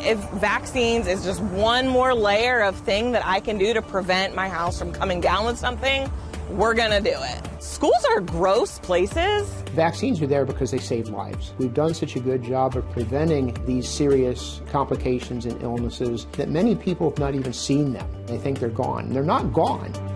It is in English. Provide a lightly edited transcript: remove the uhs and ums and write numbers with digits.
if vaccines is just one more layer of thing that I can do to prevent my house from coming down with something, we're gonna do it. Schools are gross places. Vaccines are there because they save lives. We've done such a good job of preventing these serious complications and illnesses that many people have not even seen them. They think they're gone. They're not gone.